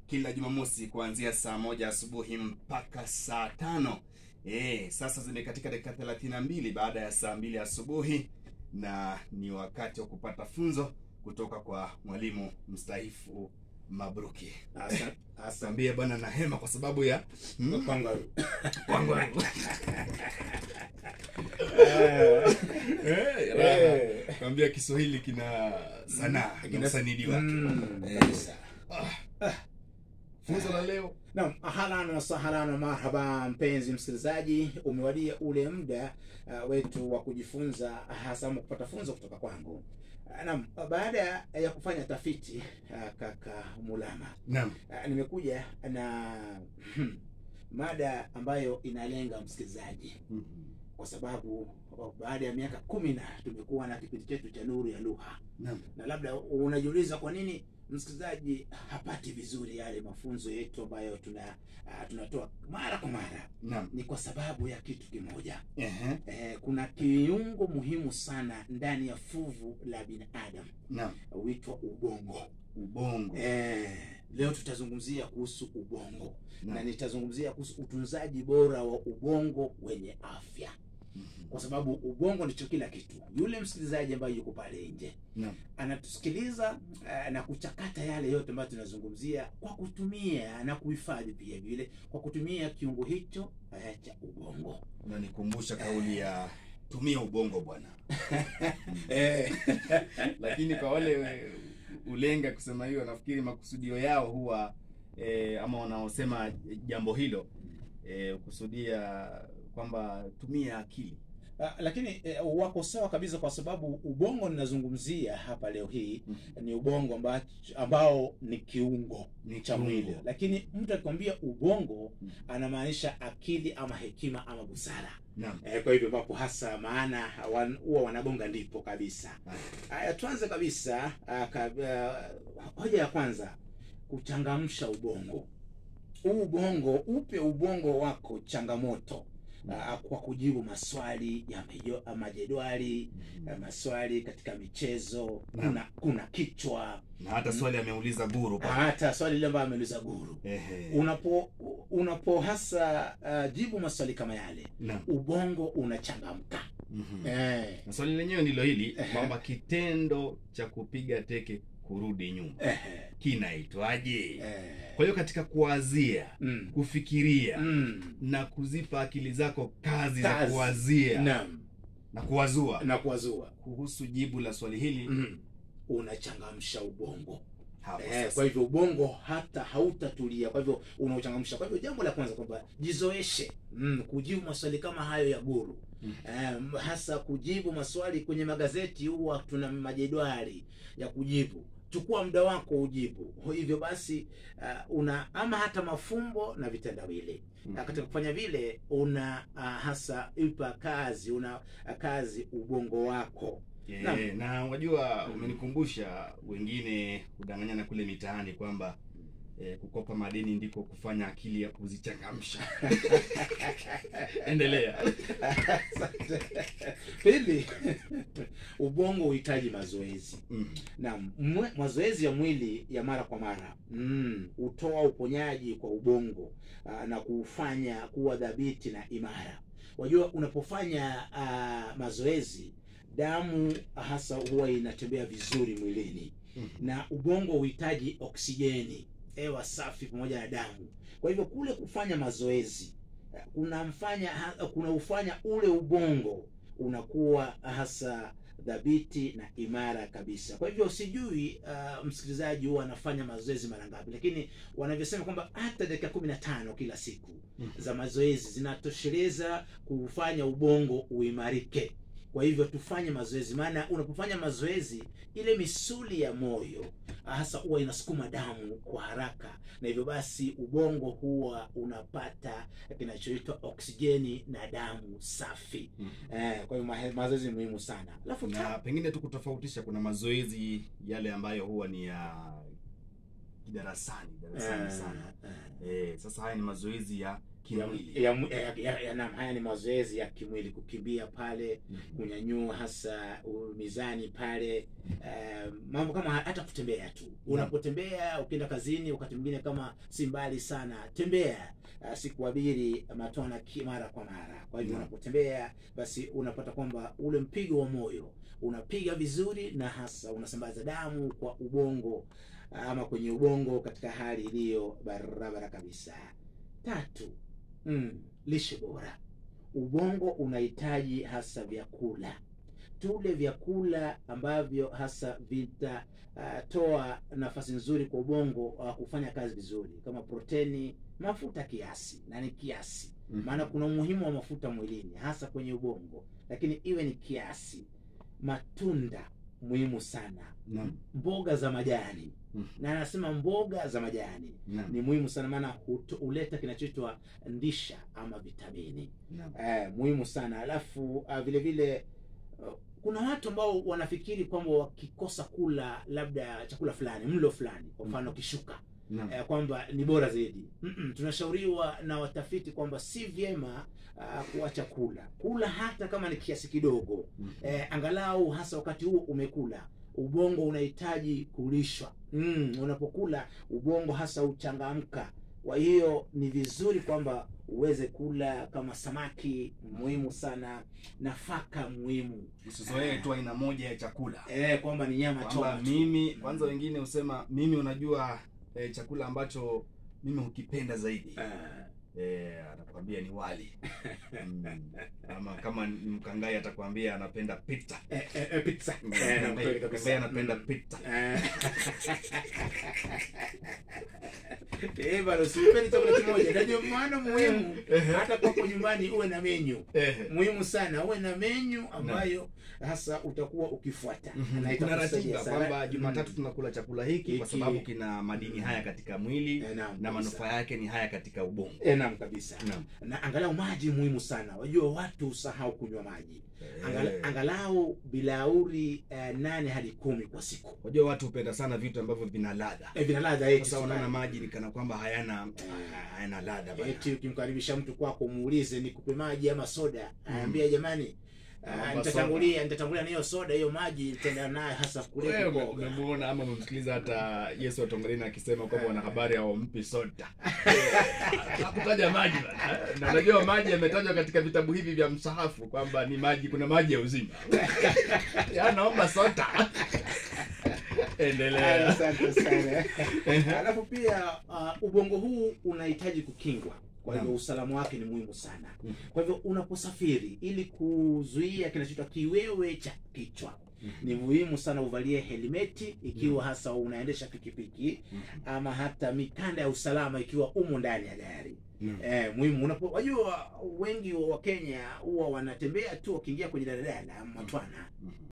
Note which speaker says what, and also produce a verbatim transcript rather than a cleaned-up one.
Speaker 1: kila Jumamosi kuanzia saa moja asubuhi mpaka saa tano. Eh, sasa zimekatika dakika thelathini na mbili baada ya saa mbili asubuhi, na ni wakati wa kupata funzo kutoka kwa mwalimu mstaafu Mabruki.
Speaker 2: Asante.
Speaker 1: Asambie bwana na hema kwa sababu ya
Speaker 2: hmm? Kwangu.
Speaker 1: Kwangu. Eh, kwambia Kiswahili kina sanaa, kina sanidi wake. Funzo la leo.
Speaker 2: Naam, ahlan wa sahlan wa marhaba mpenzi msikilizaji, umewadia ule muda uh, wetu wa kujifunza, hasa kupata funzo kutoka kwangu. Uh, naam, baada ya kufanya tafiti uh, kaka Mulama.
Speaker 1: Naam.
Speaker 2: Uh, nimekuja na hmm, mada ambayo inalenga msikilizaji. Mm-hmm. Kwa sababu baada ya miaka kumi na tumekuwa na kipindi chetu cha Nuru ya Lugha.
Speaker 1: Naam.
Speaker 2: Na labda unajiuliza kwa nini msikilizaji hapati vizuri yale mafunzo yetu ambayo tuna uh, tunatoa mara kwa mara.
Speaker 1: Naam.
Speaker 2: Ni kwa sababu ya kitu kimoja.
Speaker 1: Uh-huh.
Speaker 2: Eh, kuna kiungo muhimu sana ndani ya fuvu la binadamu.
Speaker 1: Naam.
Speaker 2: Huitwa ubongo.
Speaker 1: Ubongo.
Speaker 2: Eh, leo tutazungumzia kuhusu ubongo.
Speaker 1: Naam.
Speaker 2: Na nitazungumzia kuhusu utunzaji bora wa ubongo wenye afya. Mm-hmm. Kwa sababu ubongo ndicho kila kitu. Yule msikilizaji ambaye yuko pale nje,
Speaker 1: naam,
Speaker 2: anatusikiliza uh, na kuchakata yale yote ambayo tunazungumzia kwa kutumia na kuhifadhi pia vile kwa kutumia kiungo hicho uh, cha ubongo.
Speaker 1: Unanikumbusha kauli ya tumia ubongo bwana. Eh, lakini kwa wale ulenga kusema hiyo, nafikiri makusudio yao huwa eh, ama wanaosema jambo hilo eh, kusudia kwamba tumia akili.
Speaker 2: Uh, lakini uh, wako sawa kabisa, kwa sababu ubongo ninazungumzia hapa leo hii mm-hmm. ni ubongo ambao, ambao ni kiungo
Speaker 1: ni
Speaker 2: cha mwili. Lakini mtu akikwambia ubongo mm-hmm. anamaanisha akili ama hekima ama busara.
Speaker 1: Naam.
Speaker 2: Eh, kwa hivyo hapo hasa maana huwa wan, wanagonga ndipo kabisa. Haya, tuanze kabisa uh, kab, uh, hoja ya kwanza, kuchangamsha ubongo. Huu ubongo, upe ubongo wako changamoto. Uh, kwa kujibu maswali ya majedwali, mm-hmm. maswali katika michezo,
Speaker 1: Naam.
Speaker 2: kuna kuna kichwa,
Speaker 1: na hata swali ameuliza guru
Speaker 2: pa. hata swali ile ambayo ameuliza guru.
Speaker 1: Ehe.
Speaker 2: Unapo unapo hasa uh, jibu maswali kama yale,
Speaker 1: Naam.
Speaker 2: ubongo unachangamka.
Speaker 1: Mm-hmm.
Speaker 2: Eh.
Speaker 1: Na swali lenyewe ndilo hili kwamba kitendo cha kupiga teke kurudi nyuma
Speaker 2: eh.
Speaker 1: kinaitwaje?
Speaker 2: Eh.
Speaker 1: Kwa hiyo katika kuwazia,
Speaker 2: mm.
Speaker 1: kufikiria
Speaker 2: mm.
Speaker 1: na kuzipa akili zako kazi,
Speaker 2: kazi.
Speaker 1: za kuwazia
Speaker 2: Naam.
Speaker 1: na kuwazua
Speaker 2: na kuwazua
Speaker 1: kuhusu jibu la swali hili,
Speaker 2: mm. unachangamsha ubongo.
Speaker 1: Eh,
Speaker 2: kwa hivyo ubongo hata hautatulia, kwa hivyo unauchangamsha. Kwa hivyo jambo la kwanza kwamba jizoeshe mm, kujibu maswali kama hayo ya guru. Mm. Um, hasa kujibu maswali kwenye magazeti, huwa tuna majedwali ya kujibu. Chukua muda wako ujibu. Hivyo basi uh, una ama hata mafumbo na vitendawili. Mm-hmm. Katika kufanya vile una uh, hasa ipa kazi, una uh, kazi ubongo wako.
Speaker 1: Yeah, na unajua umenikumbusha wengine kudanganyana kule mitaani kwamba eh, kukopa madeni ndiko kufanya akili ya kuzichangamsha. Endelea.
Speaker 2: Pili, ubongo uhitaji mazoezi.
Speaker 1: Mm.
Speaker 2: Na mazoezi ya mwili ya mara kwa mara mm, utoa uponyaji kwa ubongo uh, na kufanya kuwa dhabiti na imara. Wajua unapofanya uh, mazoezi, damu hasa huwa inatembea vizuri mwilini. Mm-hmm. Na ubongo uhitaji oksijeni, hewa safi pamoja na damu. Kwa hivyo kule kufanya mazoezi kunamfanya kuna ufanya ule ubongo unakuwa hasa dhabiti na imara kabisa. Kwa hivyo sijui uh, msikilizaji huwa anafanya mazoezi mara ngapi, lakini wanavyosema kwamba hata dakika kumi na tano kila siku mm-hmm. za mazoezi zinatosheleza kufanya ubongo uimarike. Kwa hivyo tufanye mazoezi, maana unapofanya mazoezi ile misuli ya moyo hasa huwa inasukuma damu kwa haraka, na hivyo basi ubongo huwa unapata kinachoitwa oksijeni na damu safi. Mm-hmm. Eh, kwa hivyo mazoezi muhimu sana. Alafu
Speaker 1: na pengine tu kutofautisha, kuna mazoezi yale ambayo huwa ni ya darasani, darasani eh, sana. Eh, sasa haya ni mazoezi ya kimwili.
Speaker 2: Ya, ya, ya, ya, ya, na haya ni mazoezi ya kimwili, kukimbia pale, mm-hmm. kunyanyua hasa uh, mizani pale, uh, mambo kama hata kutembea tu. Mm-hmm. Unapotembea ukienda kazini, wakati mwingine kama si mbali sana, tembea uh, siku abiri matona mara kwa mara. Kwa hivyo, mm-hmm. unapotembea basi unapata kwamba ule mpigo wa moyo unapiga vizuri, na hasa unasambaza damu kwa ubongo ama kwenye ubongo katika hali iliyo barabara kabisa. Tatu, mm, lishe bora. Ubongo unahitaji hasa vyakula. Tule vyakula ambavyo hasa vitatoa uh, nafasi nzuri kwa ubongo uh, kufanya kazi vizuri, kama proteni, mafuta kiasi, na ni kiasi. Mm-hmm. Maana kuna umuhimu wa mafuta mwilini hasa kwenye ubongo, lakini iwe ni kiasi. Matunda muhimu sana.
Speaker 1: Naam.
Speaker 2: Mboga za majani. Mm. Na anasema mboga za majani, naam, ni muhimu sana, maana huleta kinachoitwa ndisha ama vitamini. Eh, muhimu sana. Alafu uh, vile vile uh, kuna watu ambao wanafikiri kwamba wakikosa kula labda chakula fulani, mlo fulani, kwa mfano kishuka, eh, kwamba ni bora zaidi. Mm-mm. Tunashauriwa na watafiti kwamba si vyema uh, kuacha kula. Kula hata kama ni kiasi kidogo. Mm-hmm. Eh, angalau hasa wakati huo umekula. Ubongo unahitaji kulishwa. Mm, unapokula ubongo hasa uchangamka. Kwa hiyo ni vizuri kwamba uweze kula kama samaki, muhimu sana, nafaka muhimu.
Speaker 1: Usizoee tu aina moja ya chakula.
Speaker 2: Eh, kwamba ni nyama choma.
Speaker 1: Mimi kwanza, wengine usema mimi unajua eh, chakula ambacho mimi hukipenda zaidi. Uh. Eh, atakwambia ni wali. Mm. Ama kama ni Mkangai atakwambia anapenda pizza.
Speaker 2: Eh, eh, pizza.
Speaker 1: Eh, Mkangai anapenda pizza.
Speaker 2: Eh, bado sipendi chakula kimoja. Ndio maana muhimu hata kwa nyumbani uwe na menu. Muhimu sana uwe na menu ambayo hasa utakuwa ukifuata.
Speaker 1: Mm-hmm. Na kuna ratiba kwamba Jumatatu tunakula chakula hiki kwa sababu kina madini haya katika mwili, e, na, na manufaa yake ni haya katika ubongo.
Speaker 2: E, naam kabisa. Naam. Na angalau maji muhimu sana. Wajua watu usahau kunywa maji. E. Angalau, angalau bilauri uh, nane hadi kumi kwa siku.
Speaker 1: Wajua watu hupenda sana vitu ambavyo vina ladha.
Speaker 2: E, vina ladha eti.
Speaker 1: Sasa unaona maji ni kana kwamba hayana hayana ladha bana.
Speaker 2: Eti ukimkaribisha mtu kwako muulize nikupe maji ama soda, anambia jamani, Uh, nitatangulia nitatangulia na hiyo soda, hiyo maji nitaenda naye hasa kule
Speaker 1: kwa. Wewe umemuona ama umemsikiliza hata Yesu atongoleni akisema kwamba wana habari hao mpi soda. Hakutaja maji bana. Na unajua maji yametajwa katika vitabu hivi vya msahafu kwamba ni maji, kuna maji ya uzima. Ya naomba soda. Endelea.
Speaker 2: Asante sana. Alafu pia uh, ubongo huu unahitaji kukingwa. Kwa hivyo usalama wake ni muhimu sana. Kwa hivyo unaposafiri, ili kuzuia kinachoitwa kiwewe cha kichwa, ni muhimu sana uvalie helmeti ikiwa hasa unaendesha pikipiki, ama hata mikanda ya usalama ikiwa umo ndani ya gari. Eh, muhimu. Unapo wajua wengi wa Kenya huwa wanatembea tu wakiingia kwenye daladala matwana.